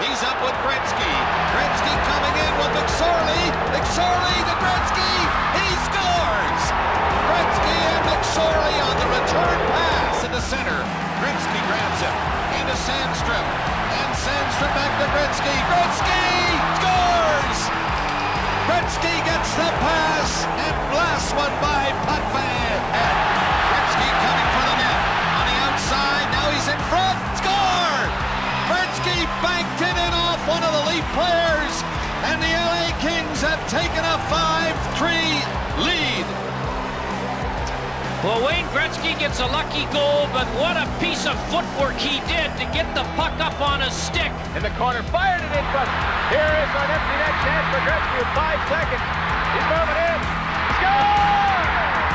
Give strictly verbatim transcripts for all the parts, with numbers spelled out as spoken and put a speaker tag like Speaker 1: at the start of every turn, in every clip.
Speaker 1: He's up with Gretzky. Gretzky coming in with McSorley. McSorley to Gretzky. He scores! Gretzky and McSorley on the return pass in the center. Gretzky grabs him into Sandstrom. And Sandstrom back to Gretzky. Gretzky scores! Gretzky gets the pass and blasts one by Potvin. Gretzky coming for the net. On the outside, now he's in front. Score! Gretzky banked it in off one of the Leaf players. And the L A Kings have taken a five three lead.
Speaker 2: Well, Wayne Gretzky gets a lucky goal, but what a piece of footwork he did to get the puck up on a stick.
Speaker 3: In the corner, fired it in front. Here is an empty net chance for Gretzky with five seconds. He's moving in. Score!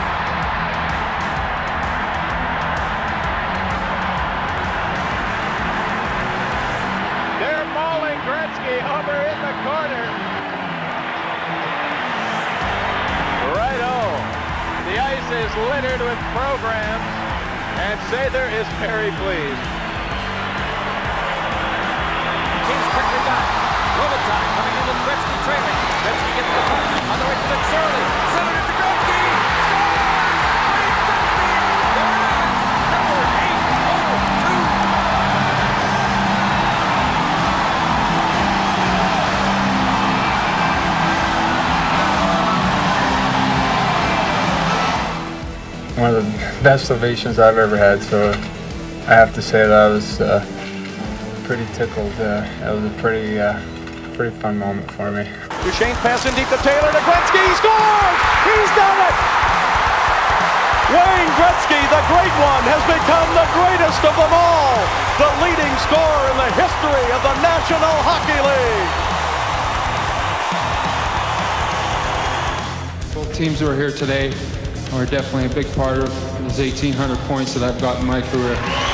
Speaker 3: They're mauling Gretzky over in the corner. Righto. The ice is littered with programs, and Sather is very pleased.
Speaker 4: Kings quickly back. Robitaille coming in with Gretzky trailing. Gretzky gets the puck on the right to McSorley. Centered it to Gretzky. Wayne Gretzky. There it is. Number eight oh two.
Speaker 5: One of the best ovations I've ever had, so I have to say that I was uh, pretty tickled. Uh, it was a pretty, uh, pretty fun moment for me.
Speaker 3: Duchesne passing deep to Taylor to Gretzky. He scores! He's done it! Wayne Gretzky, the great one, has become the greatest of them all. The leading scorer in the history of the National Hockey League.
Speaker 6: Both teams who are here today are definitely a big part of those eighteen hundred points that I've got in my career.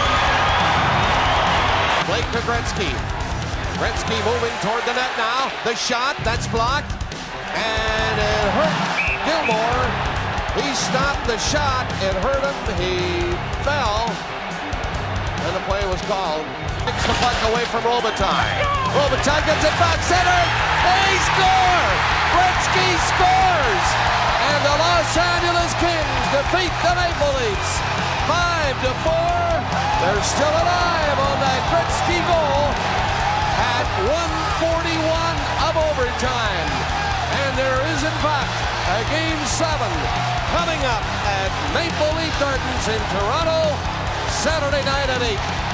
Speaker 1: Blake to Gretzky. Gretzky moving toward the net now. The shot, that's blocked. And it hurt Gilmore. He stopped the shot. It hurt him. He fell. And the play was called. Takes the puck away from Robitaille. Robitaille gets it back center. They score! Gretzky scores! And the Los Angeles Kings defeat the Maple Leafs five to four. They're still alive on that Gretzky goal at one forty-one of overtime. And there is, in fact, a game seven coming up at Maple Leaf Gardens in Toronto Saturday night at eight.